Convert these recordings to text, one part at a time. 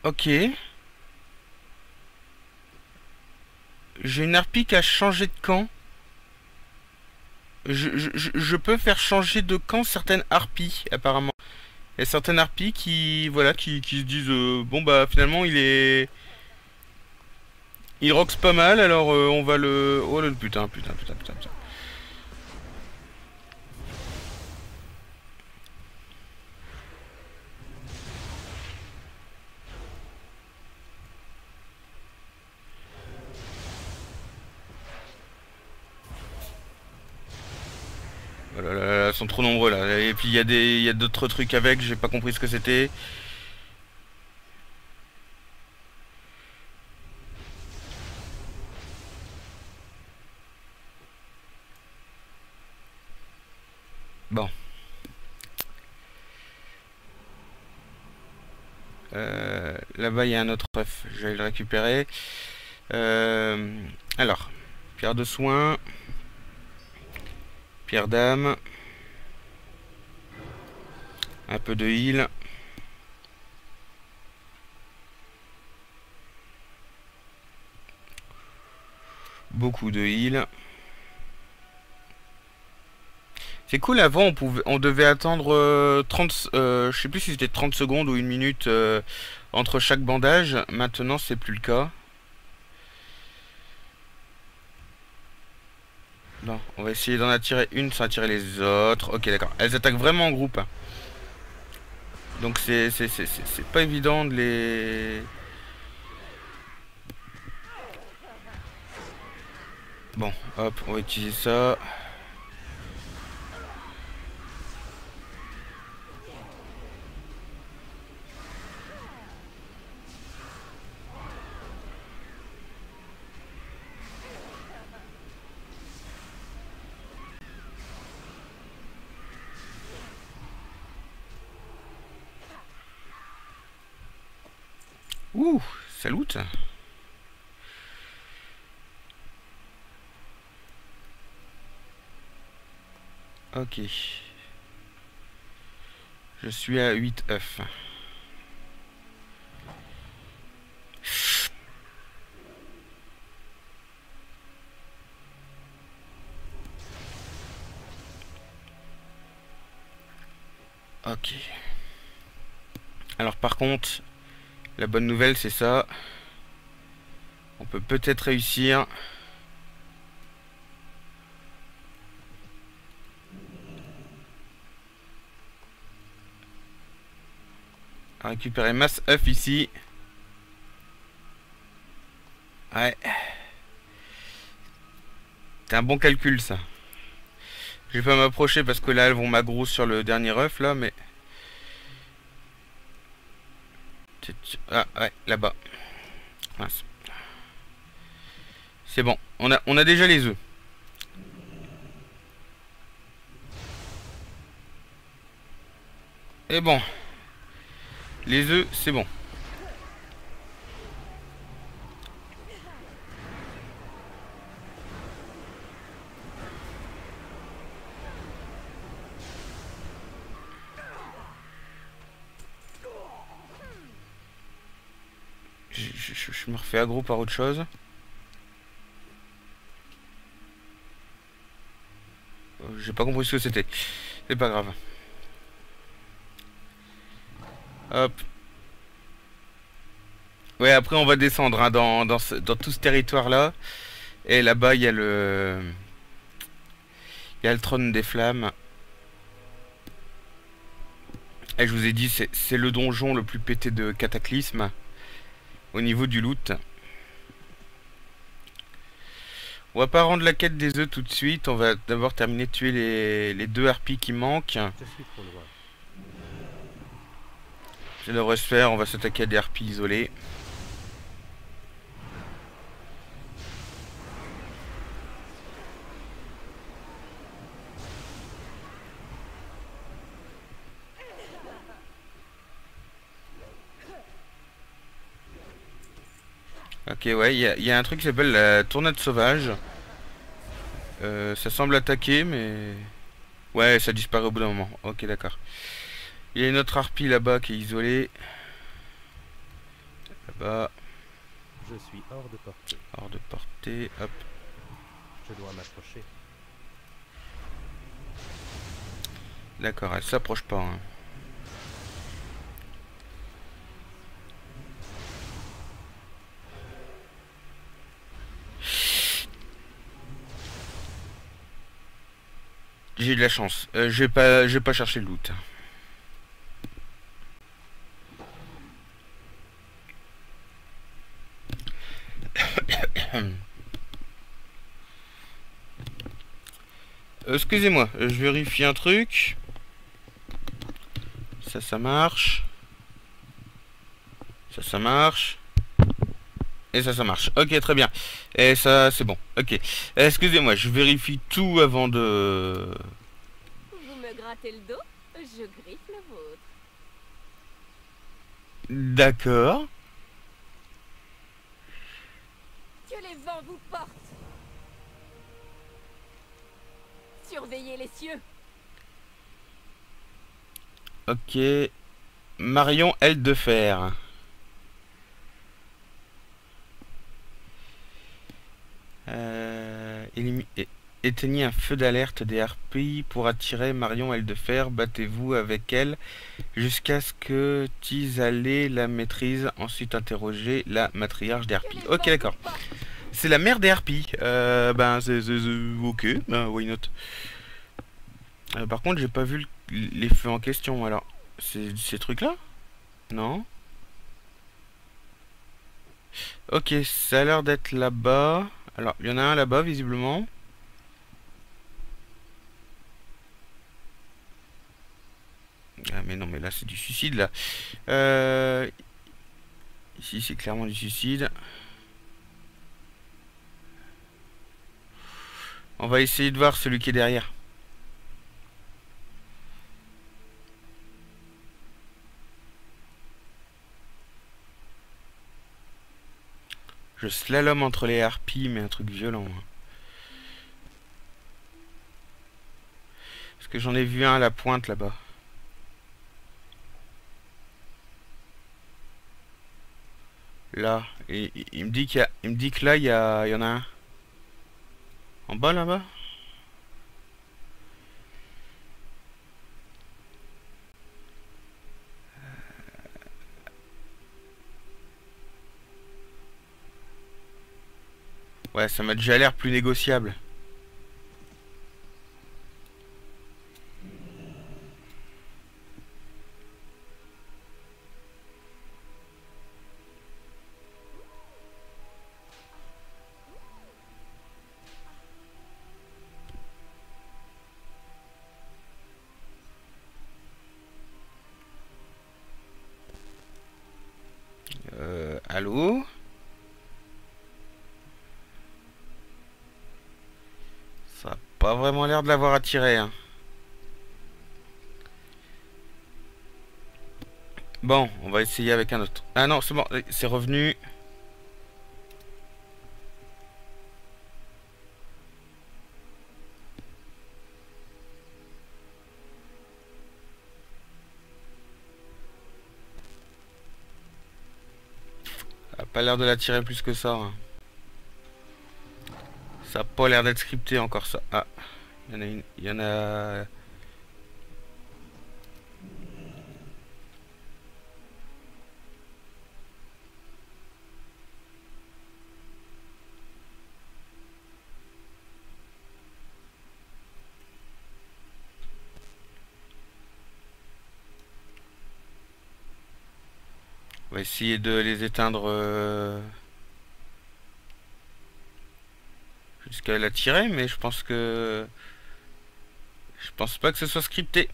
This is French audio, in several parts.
Ok. J'ai une harpie qui a changé de camp. Je peux faire changer de camp certaines harpies, apparemment. Il y a certaines harpies qui, voilà, qui se disent, bon bah finalement il roxe pas mal, alors on va le, oh le putain, putain, putain, putain, putain. Oh là là là, ils sont trop nombreux là. Et puis il y a d'autres trucs avec, j'ai pas compris ce que c'était. Bon. Là-bas il y a un autre œuf, je vais le récupérer. Alors, pierre de soin, pierre d'âme, un peu de heal. Beaucoup de heal. C'est cool, avant on devait attendre 30, je sais plus si c'était 30 secondes ou une minute entre chaque bandage. Maintenant c'est plus le cas. Non, on va essayer d'en attirer une sans attirer les autres. Ok, d'accord. Elles attaquent vraiment en groupe, hein. Donc c'est pas évident de les... Bon, hop, on va utiliser ça. Ouh, ça loot. Ok. Je suis à 8 œufs. Ok. Alors par contre, la bonne nouvelle c'est ça. On peut peut-être réussir. À récupérer masse œuf ici. Ouais. C'est un bon calcul ça. Je vais pas m'approcher parce que là elles vont m'aggro sur le dernier œuf là, mais... Ah ouais, là-bas. Mince. C'est bon, on a déjà les œufs. Et bon, les œufs, c'est bon. Je me refais aggro par autre chose. J'ai pas compris ce que c'était. C'est pas grave. Hop. Ouais, après on va descendre hein, dans tout ce territoire-là. Et là-bas, il y a le... Il y a le trône des flammes. Et je vous ai dit, c'est le donjon le plus pété de cataclysme. Au niveau du loot. On va pas rendre la quête des œufs tout de suite. On va d'abord terminer de tuer les deux harpies qui manquent. Je suis trop loin. Ça devrait se faire. On va s'attaquer à des harpies isolées. Ok, ouais, il y a un truc qui s'appelle la tournade sauvage. Ça semble attaquer, mais... Ouais, ça disparaît au bout d'un moment. Ok, d'accord. Il y a une autre harpie là-bas qui est isolée. Là-bas. Je suis hors de portée. Hors de portée. Hop. Je dois m'approcher. D'accord, elle s'approche pas. Hein. J'ai eu de la chance. J'ai pas cherché le loot. Excusez-moi, je vérifie un truc. Ça marche. Ça marche. Et ça marche. Ok, très bien. Et ça, c'est bon. Ok. Excusez-moi, je vérifie tout avant de... Vous me grattez le dos, je griffe le vôtre. D'accord. Que les vents vous portent. Surveillez les cieux. Ok. Marion, aile de fer. Éteignez un feu d'alerte des harpies pour attirer Marion, aile de fer. Battez-vous avec elle jusqu'à ce que Tisalé la maîtrise. Ensuite, interrogez la matriarche des harpies. Ok, d'accord. C'est la mère des harpies. Ben, ok. Ben, why not. Par contre, j'ai pas vu les feux en question. Alors, c'est ces trucs-là? Non? Ok, ça a l'air d'être là-bas. Alors, il y en a un là-bas, visiblement. Ah, mais non, mais là, c'est du suicide, là. Ici, c'est clairement du suicide. On va essayer de voir celui qui est derrière. Je slalom entre les harpies, mais un truc violent. Hein. Parce que j'en ai vu un à la pointe, là-bas. Là. Et il me dit qu'il y a... Il me dit que là, il y en a un. En bas, là-bas? Ouais, ça m'a déjà l'air plus négociable. Allô? Ça a pas vraiment l'air de l'avoir attiré, hein. Bon, on va essayer avec un autre. Ah non, c'est bon, c'est revenu. Ça a pas l'air de l'attirer plus que ça. Hein. Ça a pas l'air d'être scripté encore ça. Ah, il y en a une. Il y en a. On va essayer de les éteindre jusqu'à l'attirer, mais je pense que. Je pense pas que ce soit scripté.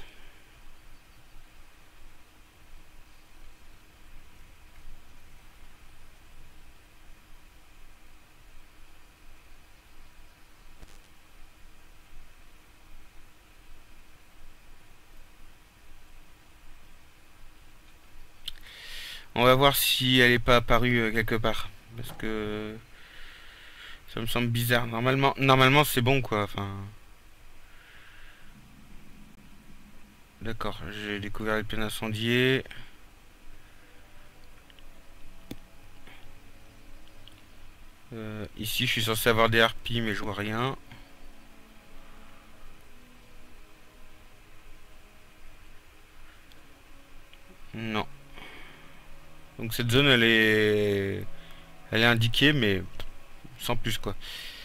On va voir si elle est pas apparue quelque part. Parce que ça me semble bizarre. Normalement c'est bon quoi. Enfin. D'accord, j'ai découvert les plaines incendiées. Ici, je suis censé avoir des harpies, mais je vois rien. Non. Donc cette zone, elle est indiquée, mais sans plus, quoi.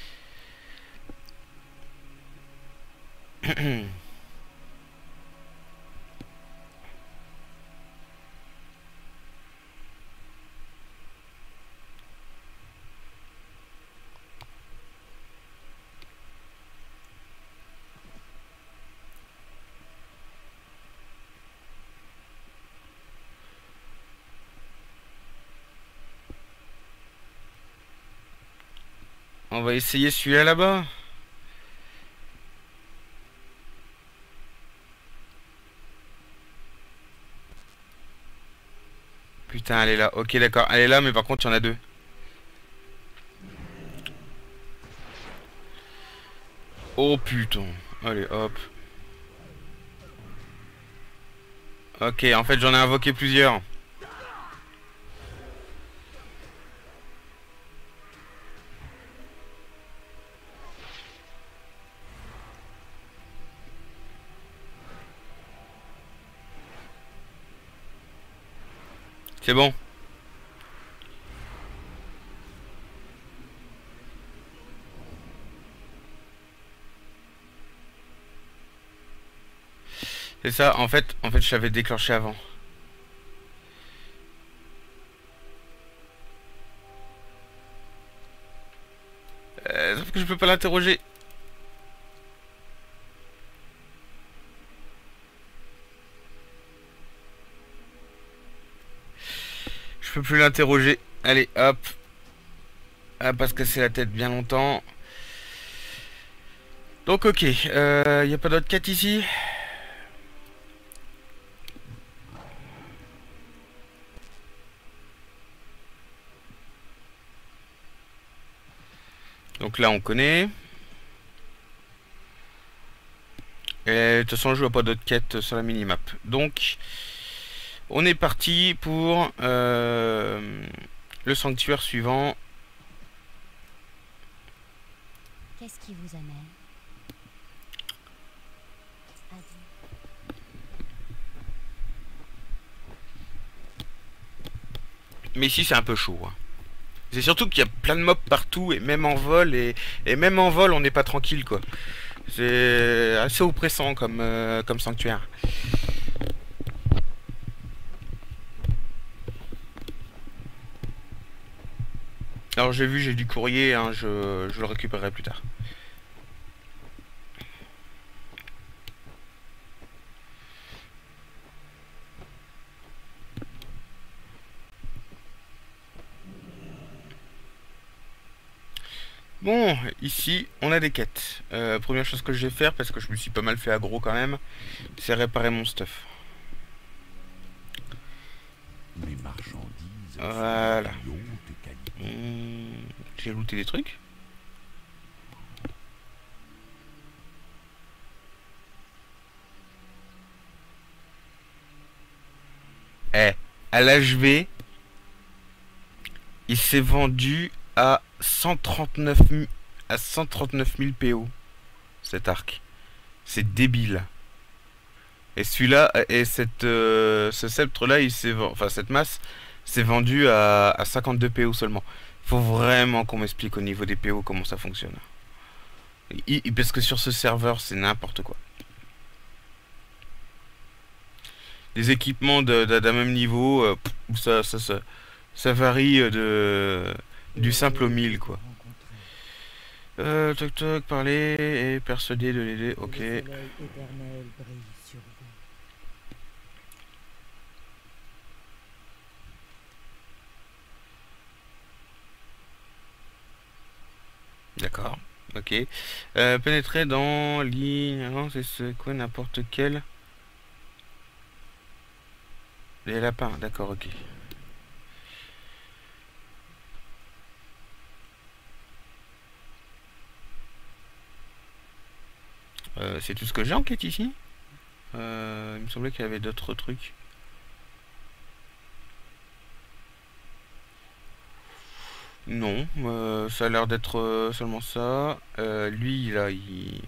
On va essayer celui-là là-bas. Putain, elle est là. Ok, d'accord. Elle est là, mais par contre, il y en a deux. Oh putain. Allez, hop. Ok, en fait, j'en ai invoqué plusieurs. C'est bon. C'est ça, en fait, je l'avais déclenché avant. Sauf que je peux pas l'interroger. Je peux plus l'interroger. Allez, hop. Ah, parce que c'est la tête bien longtemps. Donc, ok. Y a pas d'autre quête ici? Donc là, on connaît. Et de toute façon, je vois pas d'autres quêtes sur la minimap. Donc, on est parti pour le sanctuaire suivant. Qu'est-ce qui vous amène? Mais ici, c'est un peu chaud, hein. C'est surtout qu'il y a plein de mobs partout, et même en vol, et même en vol, on n'est pas tranquille, quoi. C'est assez oppressant comme sanctuaire. Alors j'ai vu, j'ai du courrier, hein, je le récupérerai plus tard. Bon, ici, on a des quêtes. Première chose que je vais faire, parce que je me suis pas mal fait aggro quand même, c'est réparer mon stuff. Mes marchandises Voilà. sont de haute qualité. J'ai looté des trucs. Eh, à l'HV, il s'est vendu à 139 000 PO, cet arc. C'est débile. Et celui-là, ce sceptre-là, enfin cette masse, s'est vendu à 52 PO seulement. Faut vraiment qu'on m'explique au niveau des PO comment ça fonctionne. Parce que sur ce serveur, c'est n'importe quoi. Des équipements d'un même niveau, ça varie du simple au 1000, quoi. Toc toc, parler et persuader de l'aider, ok. Le soleil éternel brille sur vous. D'accord, ok. Pénétrer dans ligne, non, c'est quoi, n'importe quel. Les lapins, d'accord, ok. C'est tout ce que j'ai en quête ici. Il me semblait qu'il y avait d'autres trucs. Non, ça a l'air d'être seulement ça. Lui, là, il...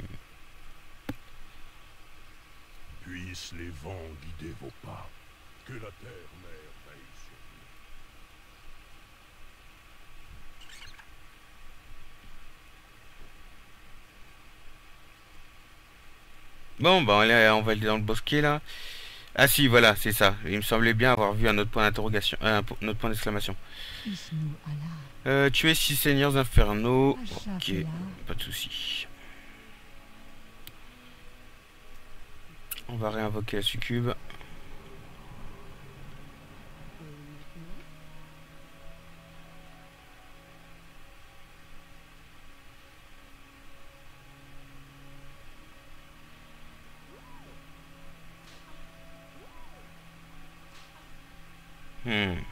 Puissent les vents guider vos pas. Que la terre-mère veille sur vous. Bon, bah, on va aller dans le bosquet, là. Ah si, voilà, c'est ça. Il me semblait bien avoir vu un autre point d'interrogation, un autre point d'exclamation. Ishnu Allah, Tuer 6 seigneurs infernaux. Ok, Ashafla, pas de souci. On va réinvoquer la succube. Hmm.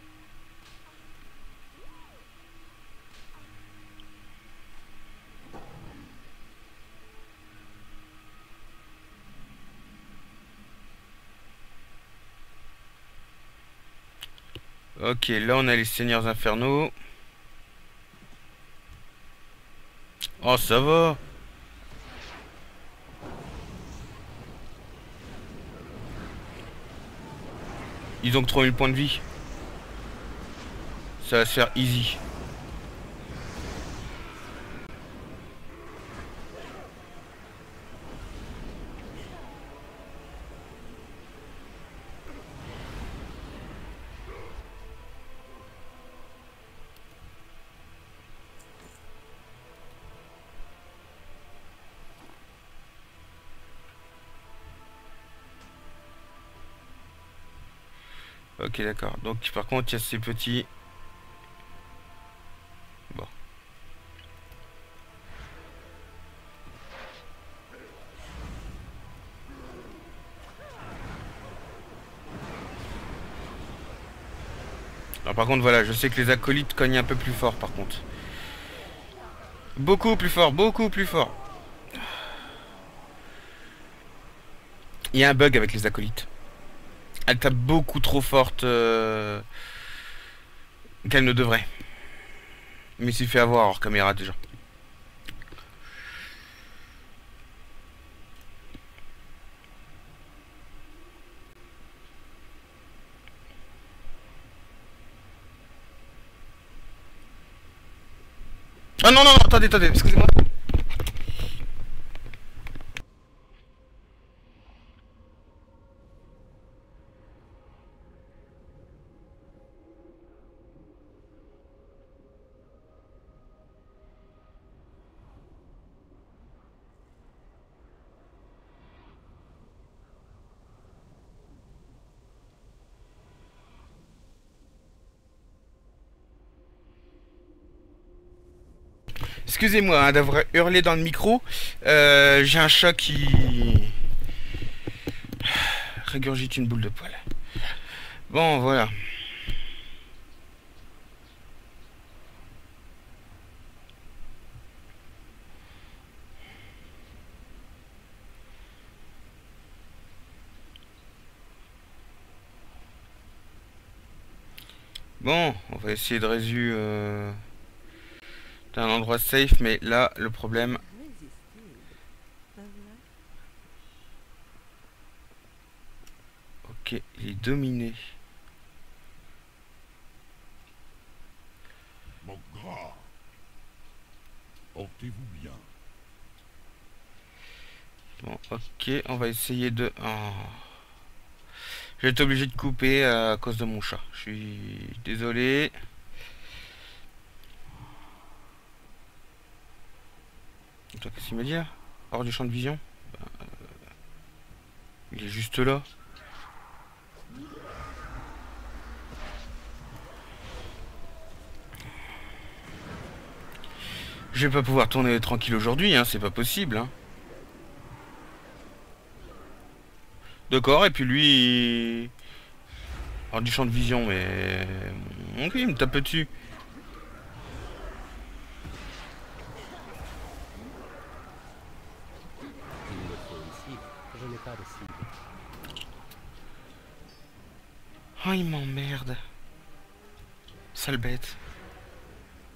Ok, là on a les seigneurs infernaux. Oh, ça va. Ils ont que 3000 points de vie. Ça va se faire easy. Ok, d'accord. Donc par contre, il y a ces petits... Bon. Alors par contre, voilà, je sais que les acolytes cognent un peu plus fort par contre. Beaucoup plus fort, beaucoup plus fort. Il y a un bug avec les acolytes. Elle tape beaucoup trop forte qu'elle ne devrait. Mais il s'est fait avoir hors caméra déjà. Ah non, non, non, attendez, attendez, excusez-moi. Excusez-moi hein, d'avoir hurlé dans le micro. J'ai un chat qui régurgite une boule de poil. Bon, voilà. Bon, on va essayer de résoudre d'un endroit safe, mais là, le problème... Ok, il est dominé. Mon gras. Portez-vous bien. Bon, ok, on va essayer de... Oh. Je vais être obligé de couper à cause de mon chat. Je suis désolé. Toi, qu'est-ce qu'il me dit là? Hors du champ de vision? Il est juste là. Je vais pas pouvoir tourner tranquille aujourd'hui, hein, c'est pas possible. Hein. D'accord, et puis lui... Hors du champ de vision, mais... Ok, il me tape dessus. Il me faut une cible. Je n'ai pas de cible. Oh, il m'emmerde. Sale bête.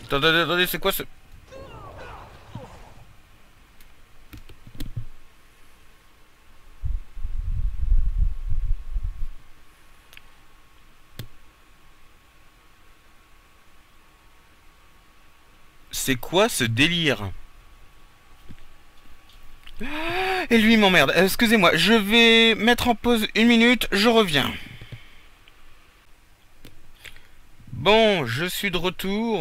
Attendez, attendez, c'est quoi ce... C'est quoi ce délire? Et lui m'emmerde. Excusez-moi, je vais mettre en pause une minute, je reviens. Bon, je suis de retour.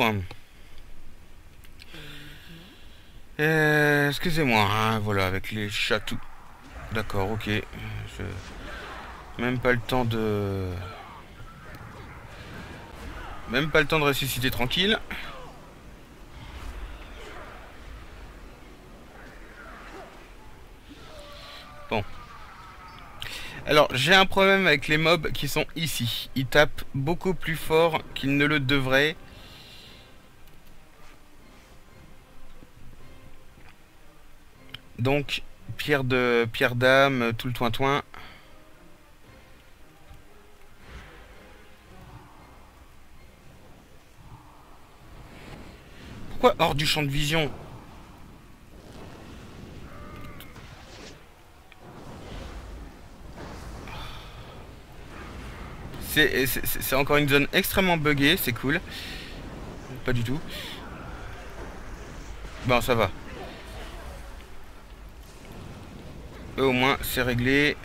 Excusez-moi, hein, voilà, avec les chats tout. D'accord, ok. Même pas le temps de... Même pas le temps de ressusciter tranquille. Bon. Alors, j'ai un problème avec les mobs qui sont ici. Ils tapent beaucoup plus fort qu'ils ne le devraient. Donc, pierre d'âme, tout le toin-toin. Pourquoi hors du champ de vision? C'est encore une zone extrêmement buggée, c'est cool. Pas du tout. Bon, ça va. Au moins, c'est réglé.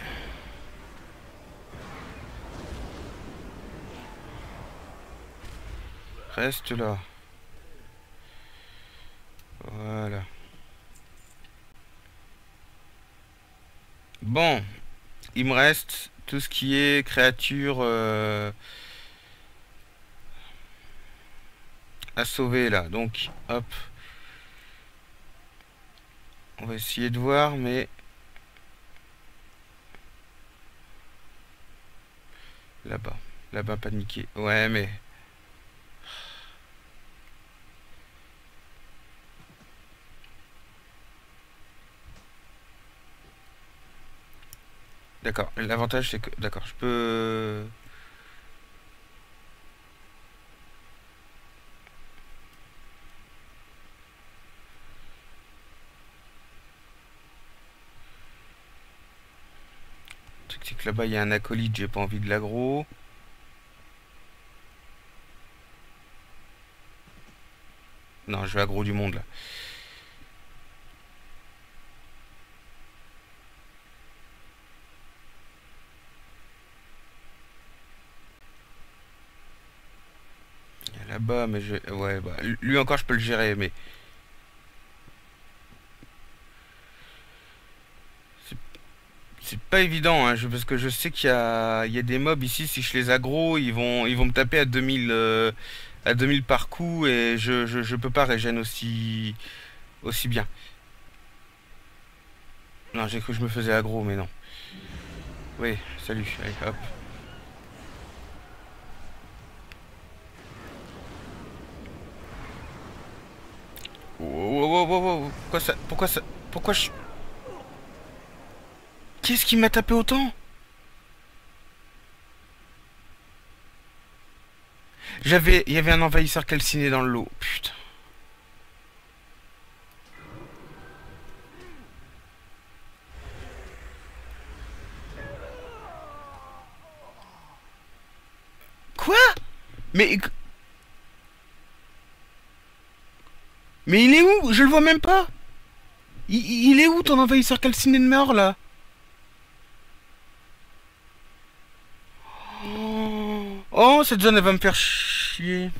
Reste là. Voilà. Bon. Il me reste tout ce qui est créature à sauver là. Donc, hop. On va essayer de voir, mais... Là-bas. Là-bas, paniquer. Ouais, mais... D'accord. L'avantage, c'est que... D'accord, je peux... C'est que là-bas, il y a un acolyte, j'ai pas envie de l'aggro. Non, je vais aggro du monde, là. Il y a là-bas, mais je... Ouais, bah, lui encore, je peux le gérer, mais... C'est pas évident, hein, parce que je sais il y a des mobs ici, si je les aggro, ils vont me taper à 2000 par coup, et je peux pas régène aussi bien. Non, j'ai cru que je me faisais aggro, mais non. Oui, salut, allez, hop. Wow, wow, wow, wow, pourquoi je... Qu'est-ce qui m'a tapé autant? Il y avait un envahisseur calciné dans le lot, putain. Quoi? Mais... Mais il est où? Je le vois même pas. Il est où ton envahisseur calciné de mort là? Oh, cette zone elle va me faire chier.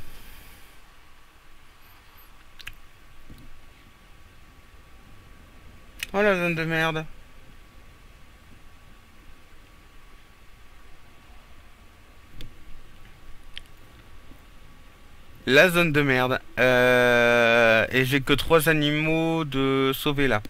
Oh la zone de merde. La zone de merde. Et j'ai que 3 animaux de sauver là.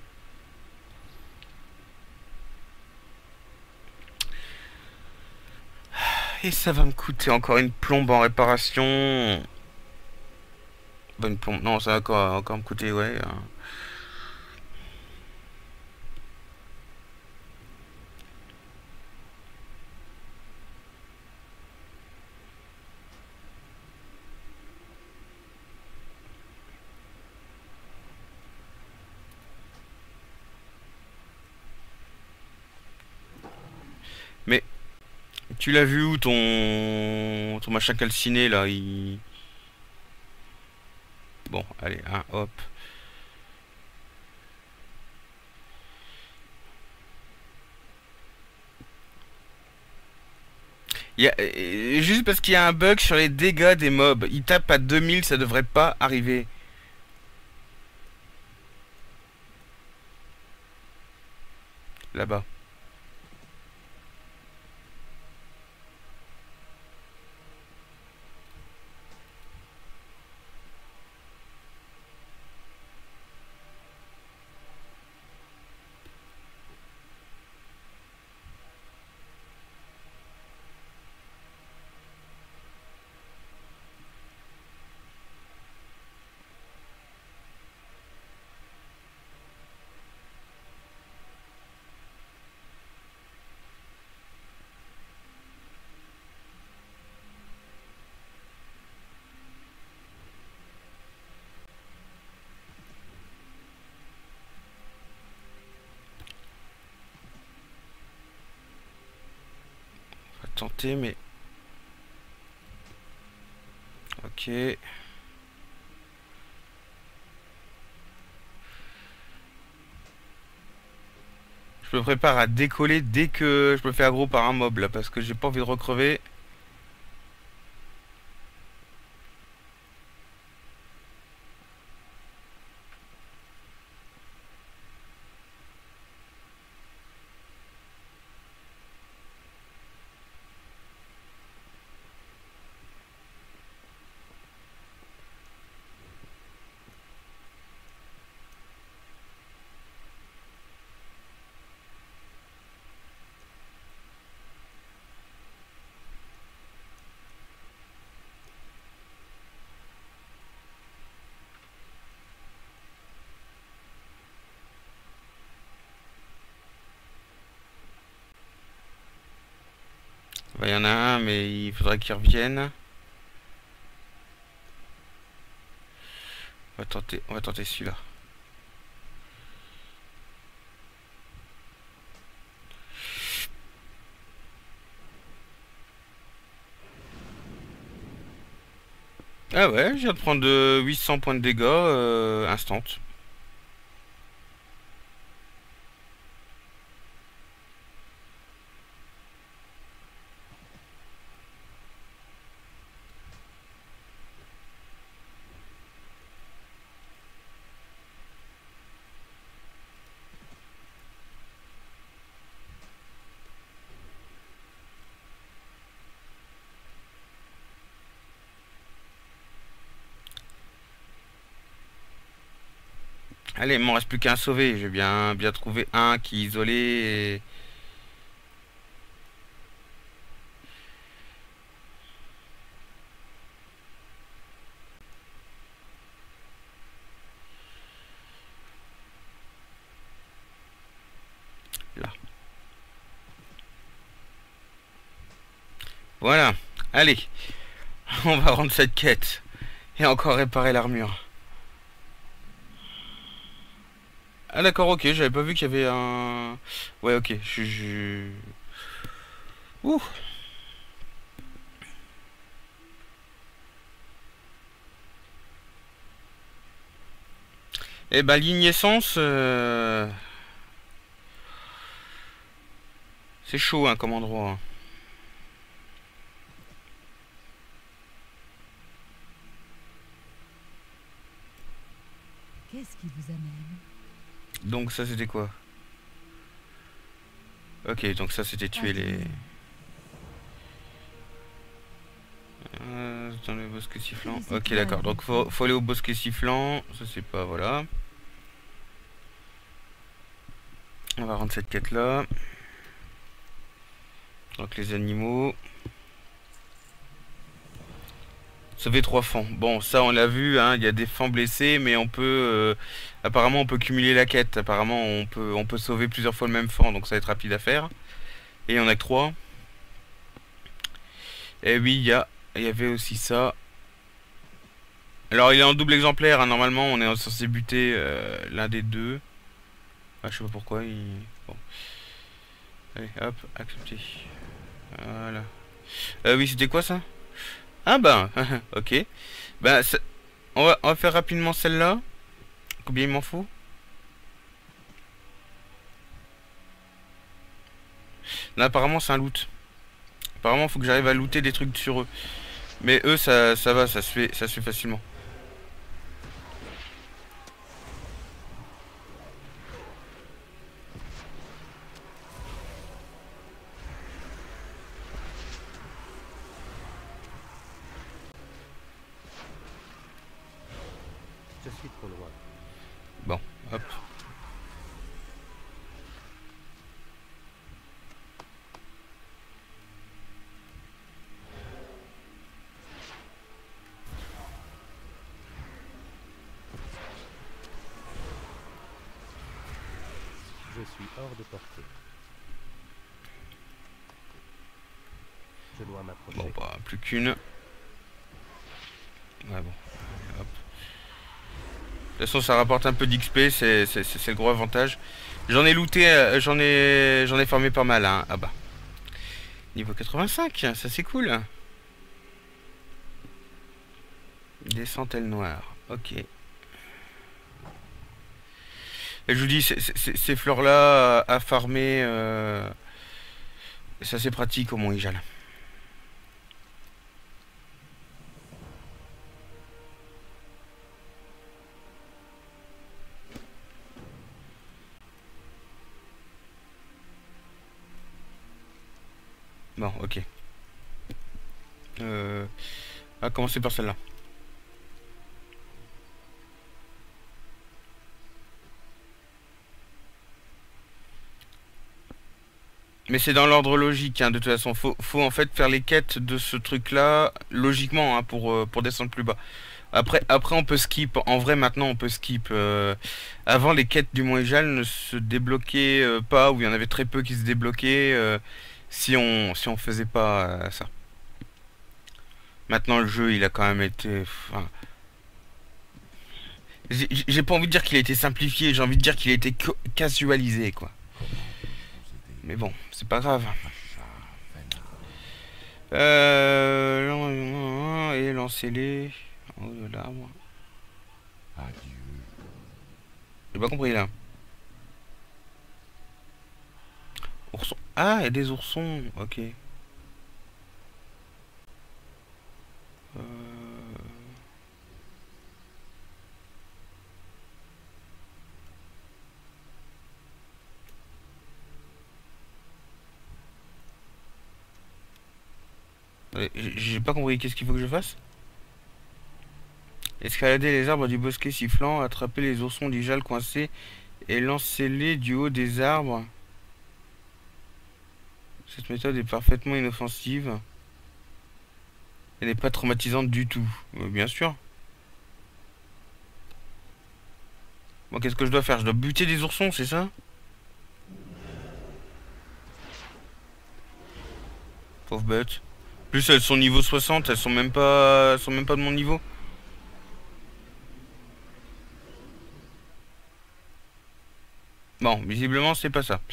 Et ça va me coûter encore une plombe en réparation. Bah une plombe. Non, ça va encore me coûter, ouais. Tu l'as vu où ton machin calciné là il... Bon, allez, hein, hop. Juste parce qu'il y a un bug sur les dégâts des mobs. Il tape à 2000, ça devrait pas arriver. Là-bas. On va tenter, mais... Ok. Je me prépare à décoller dès que je me fais aggro par un mob là, parce que j'ai pas envie de recrever. Il y en a un, mais il faudrait qu'il revienne. On va tenter celui-là. Ah ouais, je viens de prendre 800 points de dégâts instant. Allez, il m'en reste plus qu'un sauvé. J'ai bien trouvé un qui est isolé et... Là. Voilà. Allez. On va rendre cette quête. Et encore réparer l'armure. Ah d'accord, ok, j'avais pas vu qu'il y avait un... Ouais, ok, Ouh. Eh ben, ligne essence... C'est chaud, hein, comme endroit. Qu'est-ce qui vous amène? Donc ça, c'était quoi? Ok, donc ça, c'était tuer les... dans le bosquet sifflant. Ok, d'accord, donc faut aller au bosquet sifflant. Ça, c'est pas... Voilà. On va rendre cette quête-là. Donc les animaux... Sauver 3 fans. Bon, ça on l'a vu, hein, il y a des fans blessés, mais on peut... apparemment on peut cumuler la quête. Apparemment on peut sauver plusieurs fois le même fan, donc ça va être rapide à faire. Et il y en a que 3. Et oui, il y avait aussi ça. Alors il est en double exemplaire, hein, normalement on est censé buter l'un des deux. Ah, je sais pas pourquoi. Bon. Allez, hop, accepter. Voilà. Oui, c'était quoi ça? Ah bah, ok. Bah, on va faire rapidement celle-là. Combien il m'en faut? Là, apparemment, c'est un loot. Apparemment, faut que j'arrive à looter des trucs sur eux. Mais eux, ça va, ça se fait facilement. Je suis trop loin. Bon, hop. Je suis hors de portée. Je dois m'approcher. Bon, bah, plus qu'une. Ouais, bon. Hop. De toute façon, ça rapporte un peu d'XP, c'est le gros avantage. J'en ai looté, j'en ai farmé pas mal, hein. Ah bah. Niveau 85, ça c'est cool. Des centelles noires, ok. Et je vous dis, ces fleurs-là à farmer, c'est assez pratique au Mont-Ijal. Bon, ok. On va commencer par celle-là. Mais c'est dans l'ordre logique, hein, de toute façon. Faut en fait faire les quêtes de ce truc-là logiquement, hein, pour descendre plus bas. Après, on peut skip. En vrai, maintenant, on peut skip. Avant, les quêtes du Mont-Ijal ne se débloquaient pas, ou il y en avait très peu qui se débloquaient si on faisait pas ça. Maintenant, le jeu, il a quand même été... Enfin, j'ai pas envie de dire qu'il a été simplifié, j'ai envie de dire qu'il a été casualisé, quoi. Mais bon, c'est pas grave. Et lancez-les en haut de l'arbre. J'ai pas compris là. Ourson. Ah, il y a des oursons, ok. J'ai pas compris, qu'est-ce qu'il faut que je fasse? Escalader les arbres du bosquet sifflant, attraper les oursons d'Ijal coincés et lancez-les du haut des arbres. Cette méthode est parfaitement inoffensive. Elle n'est pas traumatisante du tout. Bien sûr. Bon, qu'est-ce que je dois faire? Je dois buter des oursons, c'est ça? Pauvre bête. Plus elles sont niveau 60, elles sont même pas de mon niveau. Bon, visiblement c'est pas ça.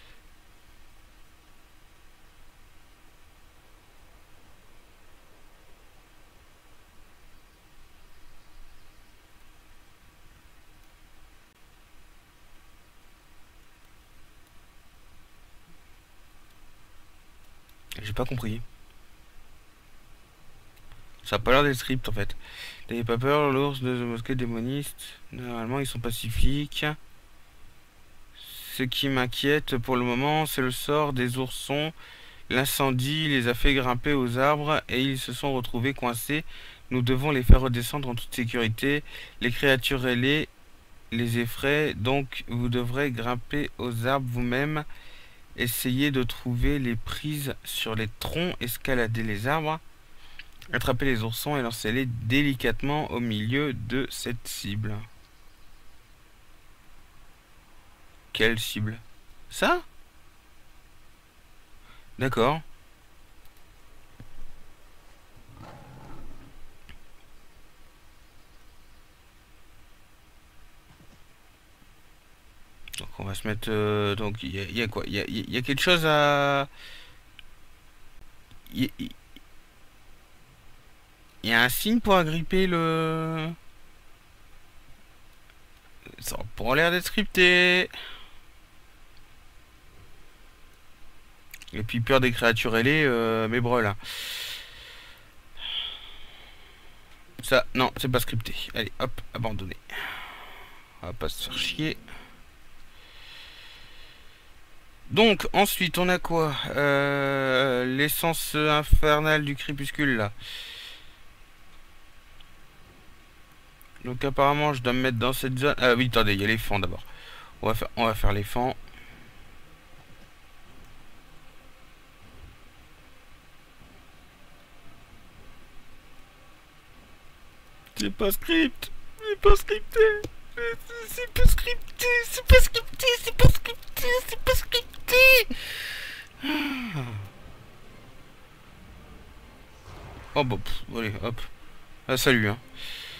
J'ai pas compris. Ça a pas l'air d'être script en fait. N'ayez pas peur, l'ours de mosquée démoniste. Normalement ils sont pacifiques. Ce qui m'inquiète pour le moment, c'est le sort des oursons. L'incendie les a fait grimper aux arbres et ils se sont retrouvés coincés. Nous devons les faire redescendre en toute sécurité. Les créatures ailées les effraient, donc vous devrez grimper aux arbres vous-même. Essayez de trouver les prises sur les troncs, escalader les arbres. Attrapez les oursons et lancez-les délicatement au milieu de cette cible. Quelle cible? Ça? D'accord. Donc on va se mettre... donc il y a quoi? Il y a quelque chose à... Il Il y a un signe pour agripper le... Ça a pas l'air d'être scripté. Et puis peur des créatures ailées, mes bras là. Ça, non, c'est pas scripté. Allez, hop, abandonné. On va pas se faire chier. Donc, ensuite, on a quoi? L'essence infernale du crépuscule, là. Donc, apparemment, je dois me mettre dans cette zone. Ah oui, attendez, il y a les fans d'abord. On va faire les fans. C'est pas script. C'est pas scripté. C'est pas scripté. C'est pas scripté. C'est pas scripté. C'est pas scripté. Oh bah, allez, hop. Ah, salut, hein.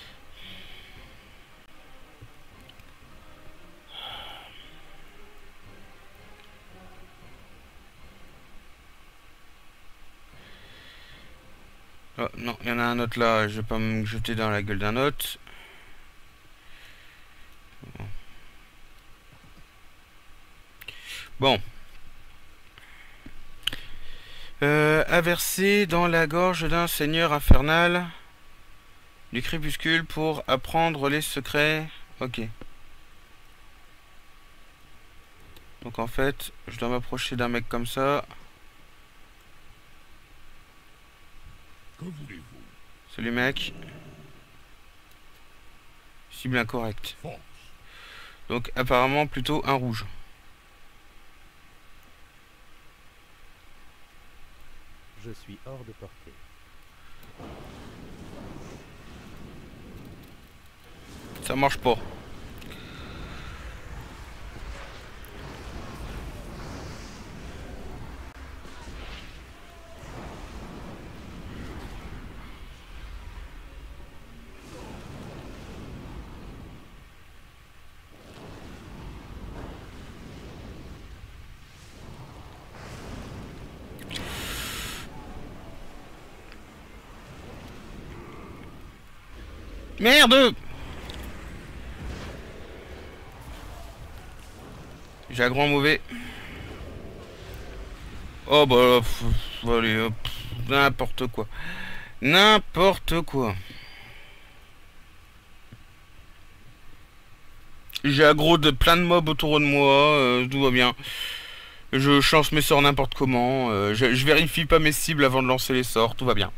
Oh, non, il y en a un autre là, je vais pas me jeter dans la gueule d'un autre. Bon. À verser dans la gorge d'un seigneur infernal du crépuscule pour apprendre les secrets. Ok. Donc en fait, je dois m'approcher d'un mec comme ça. Que voulez-vous? Salut mec. Cible incorrecte. Force. Donc apparemment plutôt un rouge. Je suis hors de portée. Ça marche pas. Merde! J'ai un grand mauvais. Oh bah... allez, hop, n'importe quoi. N'importe quoi. J'ai aggro de plein de mobs autour de moi, tout va bien. Je chance mes sorts n'importe comment. Je vérifie pas mes cibles avant de lancer les sorts, tout va bien.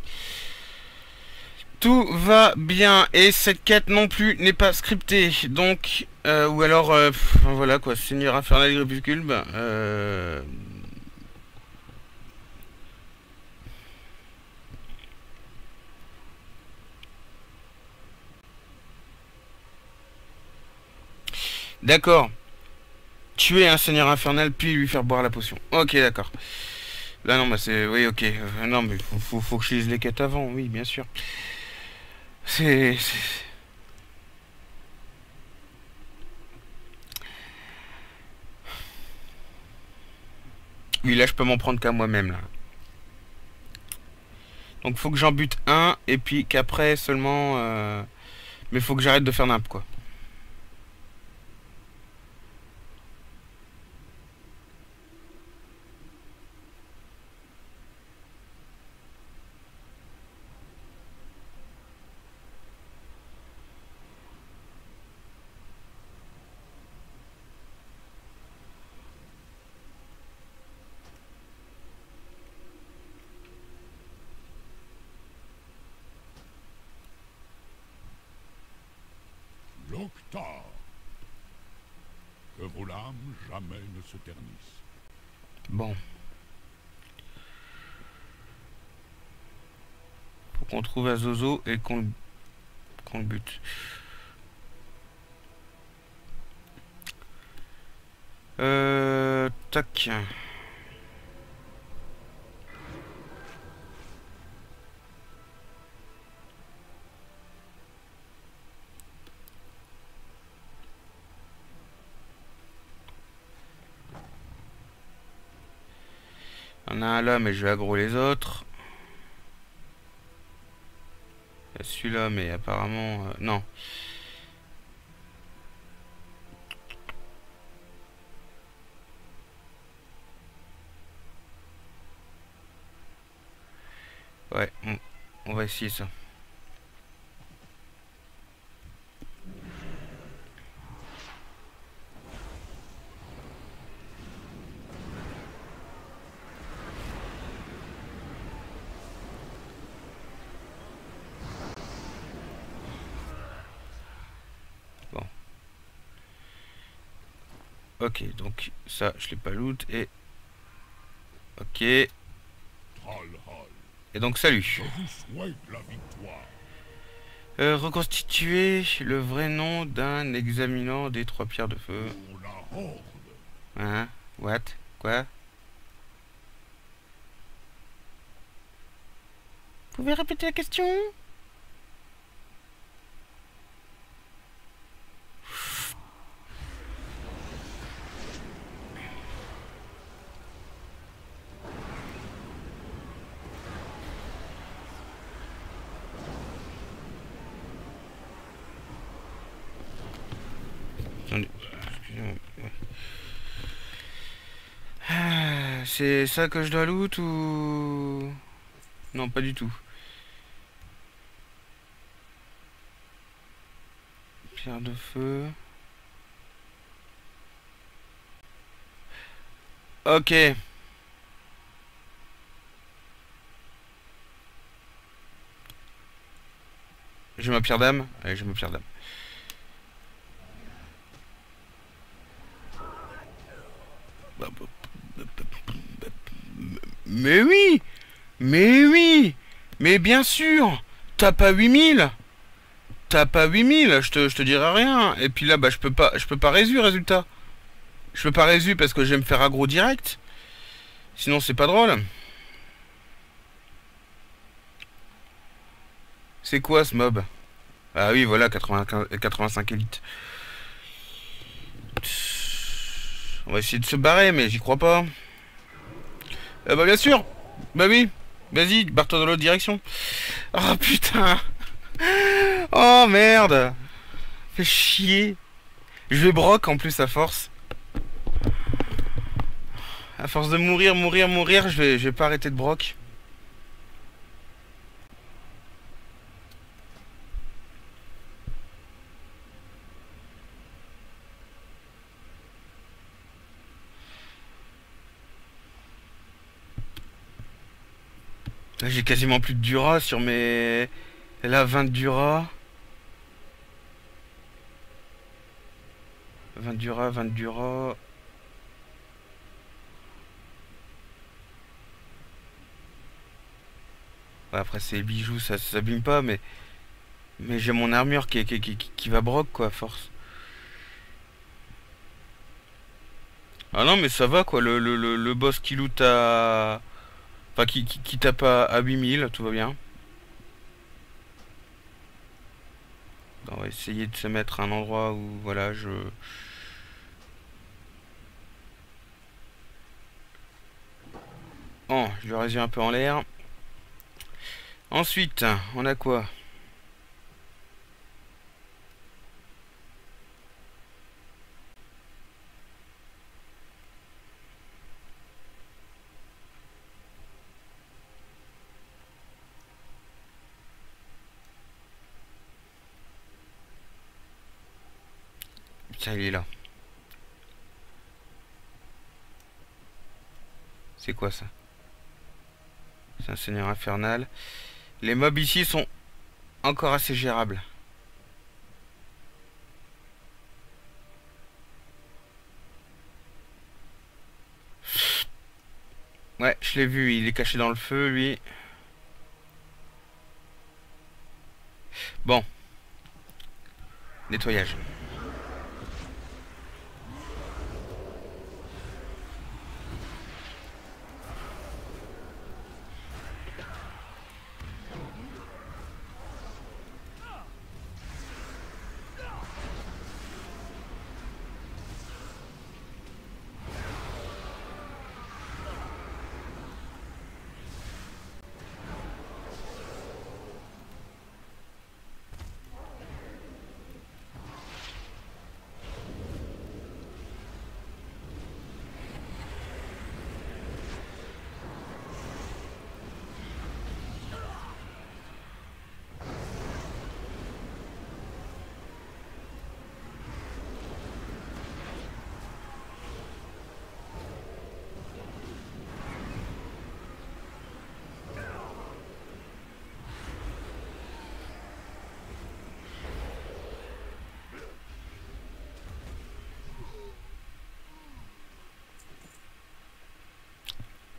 Tout va bien. Et cette quête non plus n'est pas scriptée. Donc, ou alors, voilà quoi, Seigneur Infernal Crépuscule, ben, d'accord. Tuer un Seigneur Infernal, puis lui faire boire la potion. Ok, d'accord. Là, non, bah c'est... Oui, ok. Non, mais faut que je lise les quêtes avant, oui, bien sûr. C'est... Oui, là, je peux m'en prendre qu'à moi-même, là. Donc, faut que j'en bute un, et puis qu'après, seulement... Mais faut que j'arrête de faire nimp, quoi. L'Octar. Que vos lames jamais ne se ternissent. Bon. Faut qu'on trouve Azozo et qu'on le bute. Tac. On a un là, mais je vais aggro les autres. Celui-là, mais apparemment... non. Ouais, on va essayer ça. Bon. Ok, donc ça, je l'ai pas loot et... Ok. Et donc salut. Je vous souhaite la victoire. Reconstituer le vrai nom d'un examinant des 3 pierres de feu. Pour la horde. Hein? What? Quoi? Vous pouvez répéter la question? Attendez. Excusez-moi. Ouais. C'est ça que je dois loot ou... Non, pas du tout. Pierre de feu. Ok. J'ai ma pierre d'âme. Allez, j'ai ma pierre d'âme. Mais oui! Mais oui! Mais bien sûr! T'as pas 8000! T'as pas 8000, je te dirai rien. Et puis là, bah, je peux pas résu, résultat. Je peux pas résu parce que je vais me faire aggro direct. Sinon, c'est pas drôle. C'est quoi ce mob? Ah oui, voilà, 85 élites. On va essayer de se barrer, mais j'y crois pas. Bah bien sûr. Bah oui. Vas-y, barre-toi dans l'autre direction. Oh putain. Oh merde. Fais chier. Je vais broc en plus à force. À force de mourir, je vais pas arrêter de broc. Là j'ai quasiment plus de Dura sur mes... Là 20 Dura. 20 Dura, 20 Dura. Ouais, après c'est bijoux, ça s'abîme pas, mais j'ai mon armure qui va broc quoi, à force. Ah non mais ça va quoi, le boss qui loot à... Enfin qui tape à 8000, tout va bien. On va essayer de se mettre à un endroit où voilà je... Oh, je vais résumer un peu en l'air. Ensuite, on a quoi? Putain, il est là. C'est quoi ça? C'est un seigneur infernal. Les mobs ici sont encore assez gérables. Ouais, je l'ai vu, il est caché dans le feu, lui. Bon. Nettoyage.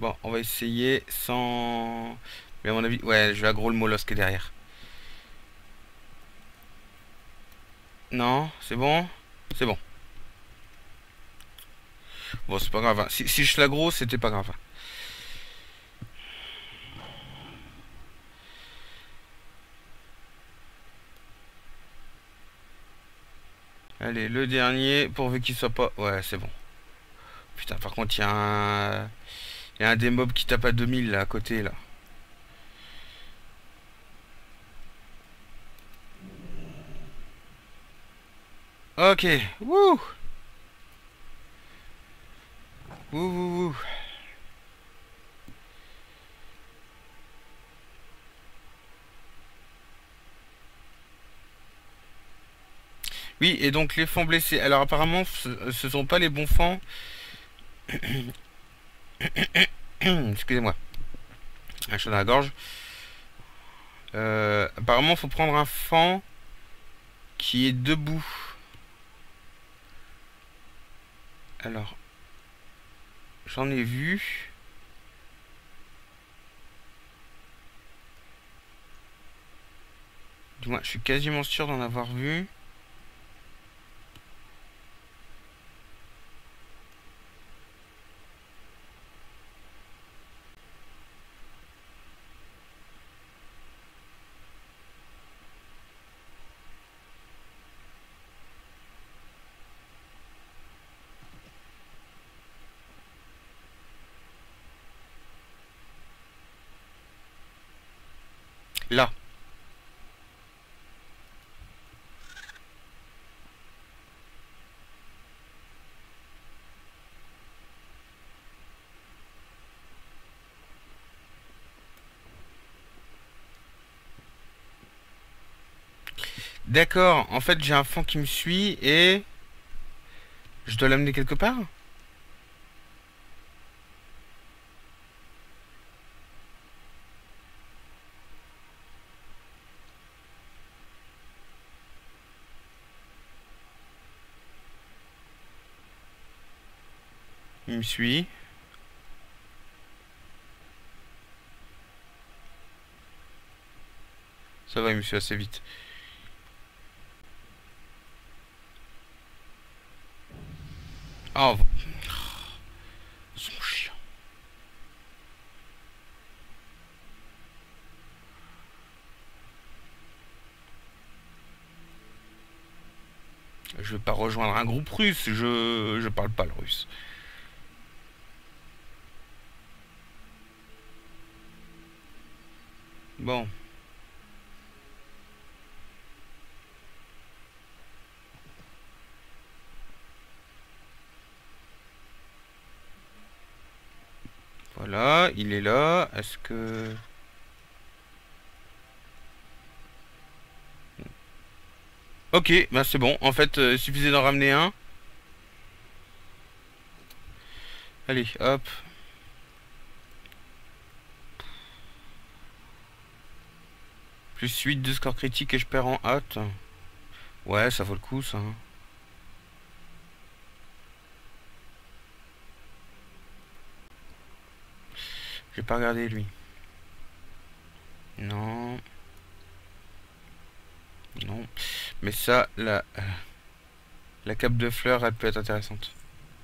Bon, on va essayer sans... Mais à mon avis, ouais, je vais aggro le mollusque derrière. Non, c'est bon? C'est bon. Bon, c'est pas grave, hein. Si je l'aggro, c'était pas grave. Allez, le dernier, pourvu qu'il soit pas... Ouais, c'est bon. Putain, par contre, il y a un... Il y a un des mobs qui tape à 2000 là, à côté, là. Ok, wouh. Wouh, wouh, wouh. Oui, et donc les fans blessés. Alors apparemment, ce sont pas les bons fans. Excusez-moi. Un chat dans la gorge. Apparemment, faut prendre un fan qui est debout. Alors, j'en ai vu. Du moins, je suis quasiment sûr d'en avoir vu. Là. D'accord, en fait j'ai un fan qui me suit et... Je dois l'amener quelque part? Il me suit. Ça va, il me suit assez vite. Oh, son chien. Je vais pas rejoindre un groupe russe, je parle pas le russe. Bon. Voilà, il est là. Est-ce que... Ok, bah c'est bon. En fait, il suffisait d'en ramener un. Allez, hop. Plus 8 de score critique et je perds en hâte. Ouais, ça vaut le coup, ça. J'ai pas regardé lui. Non. Non. Mais ça, la cape de fleurs, elle peut être intéressante.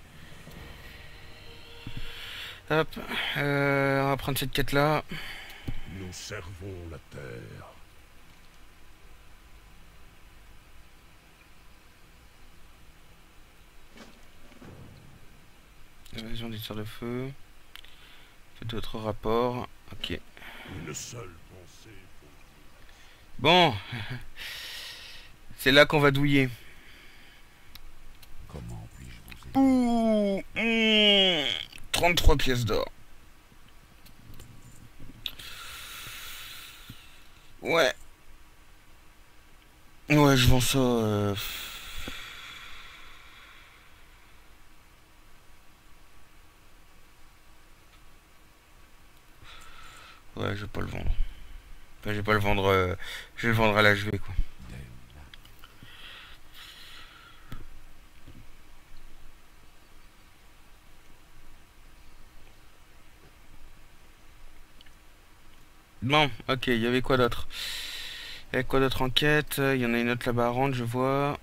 Hop. On va prendre cette quête là. Nous servons la terre. Évasion des tirs de feu. Faites d'autres rapports. Ok. Une seule pensée. Bon. C'est là qu'on va douiller. Comment puis-je vous aider? Ouh, 33 pièces d'or. Ouais. Ouais, je vends ça. Ouais, je vais pas le vendre. Enfin, je vais pas le vendre. Je vais le vendre à la jouée, quoi. Bon, ok, il y avait quoi d'autre? Il y avait quoi d'autre en quête? Il y en a une autre là-bas à rendre, je vois.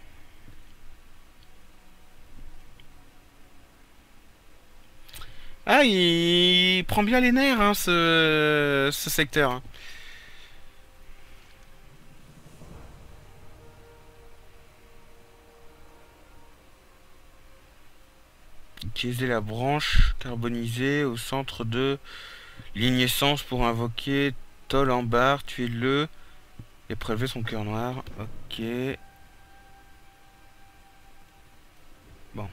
Ah, il prend bien les nerfs, hein, ce secteur, hein. Utiliser la branche carbonisée au centre de ligne essence pour invoquer Toll en barre, tuez-le et prélever son cœur noir. Ok. Bon.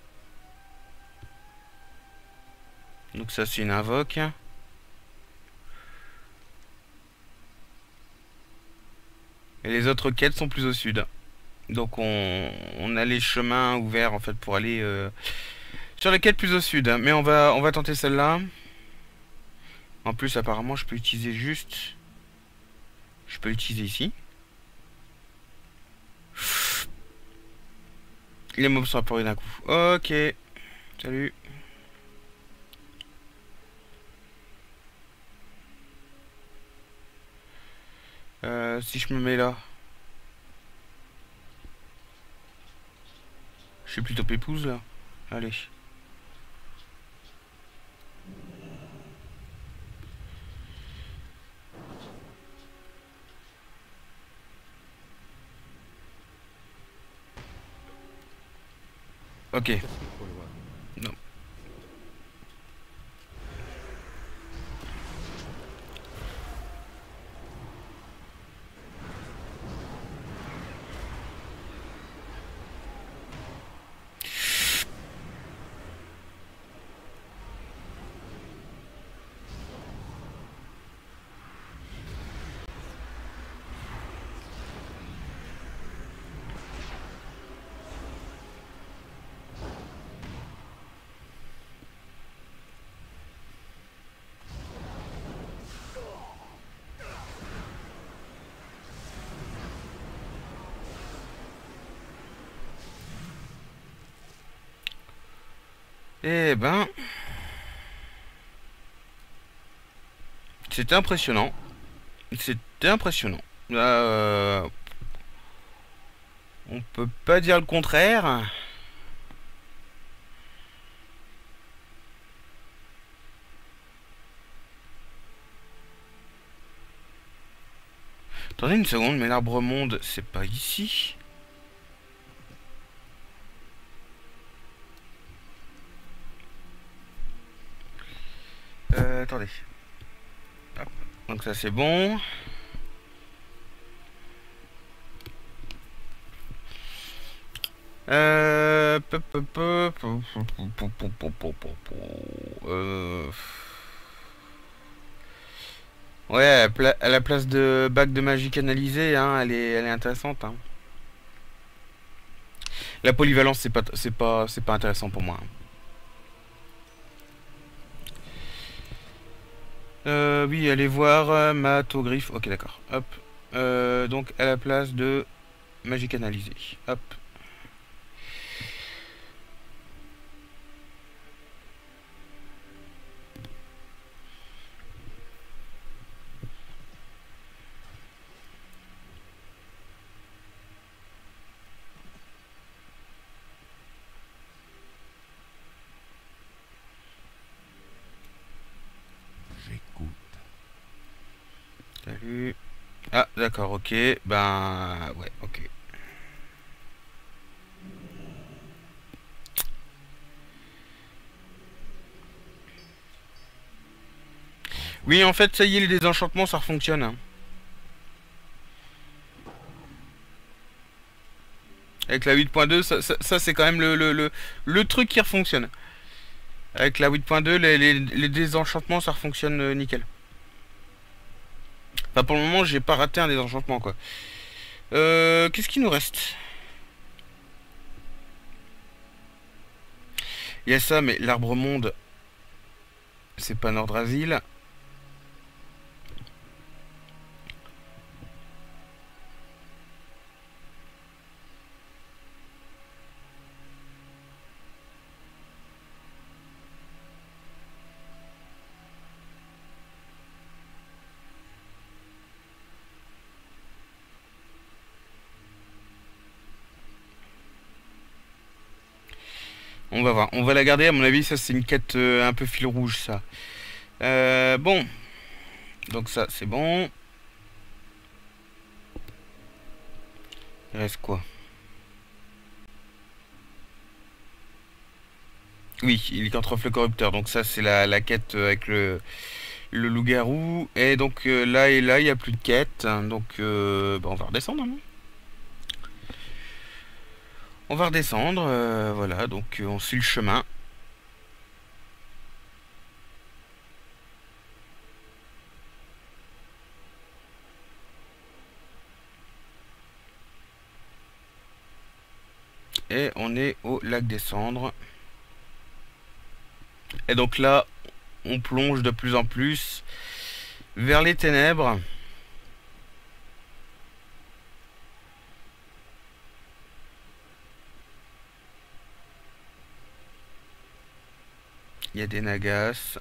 Donc ça c'est une invoque. Et les autres quêtes sont plus au sud. Donc on a les chemins ouverts en fait pour aller sur les quêtes plus au sud. Mais on va tenter celle-là. En plus apparemment je peux utiliser juste. Je peux l'utiliser ici. Les mobs sont apparus d'un coup. Ok. Salut. Si je me mets là. Je suis plutôt pépouse là. Allez. Ok. Je suis trop loin. Non. Eh ben, c'était impressionnant. C'était impressionnant. Là, on peut pas dire le contraire. Attendez une seconde, mais l'arbre monde, c'est pas ici. Attendez. Hop. Donc ça c'est bon. Pop, pop, pop, pop, pop, pop, pop, pop, pop, euh, Ouais, à la place de bac de magie canalisée, hein, elle est intéressante, hein. La polyvalence, c'est pas intéressant pour moi, hein. Oui, allez voir Matogriffe. Ok, d'accord. Hop. Donc à la place de magie canalisée. Hop. J'écoute. Salut. Ah, d'accord, ok. Ben, ouais, ok. Oui, en fait, ça y est, les désenchantements, ça fonctionne, hein. Avec la 8.2, ça, c'est quand même le truc qui refonctionne. Avec la 8.2, les désenchantements, ça refonctionne nickel. Enfin, pour le moment, j'ai pas raté un désenchantement, quoi. Qu'est-ce qu'il nous reste? Il y a ça, mais l'arbre monde, c'est pas Nordrasil. On va voir. On va la garder, à mon avis, ça c'est une quête un peu fil rouge, ça. Bon. Donc ça, c'est bon. Il reste quoi? Oui, il est contre le corrupteur. Donc ça, c'est la quête avec le loup-garou. Et donc là et là, il n'y a plus de quête. Donc bah, on va redescendre. Hein. On va redescendre. Voilà, donc on suit le chemin. Et on est au lac des Cendres. Et donc là, on plonge de plus en plus vers les ténèbres. Il y a des nagas.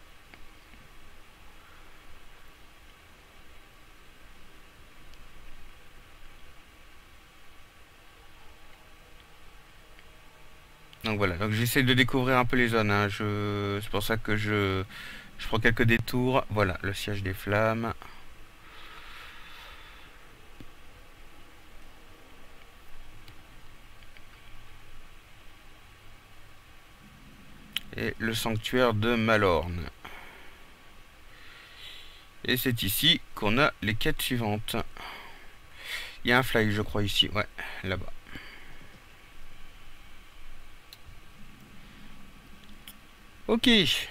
Donc voilà, donc j'essaie de découvrir un peu les zones. Hein. C'est pour ça que je prends quelques détours. Voilà, le siège des flammes. Et le sanctuaire de Malorne. Et c'est ici qu'on a les quêtes suivantes. Il y a un fly, je crois, ici. Ouais, là-bas. Ok.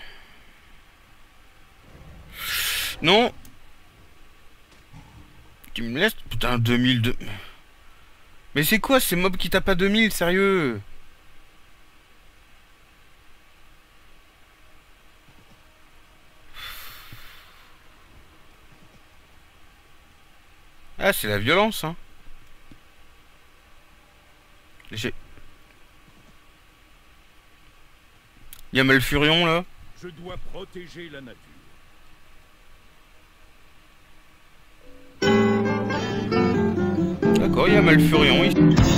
Non. Tu me laisses... Putain, 2002. Mais c'est quoi ces mobs qui tapent à 2000, sérieux? Ah, c'est la violence, hein. J'ai... Il y a Malfurion, là. Je dois protéger la nature. D'accord, il y a Malfurion ici.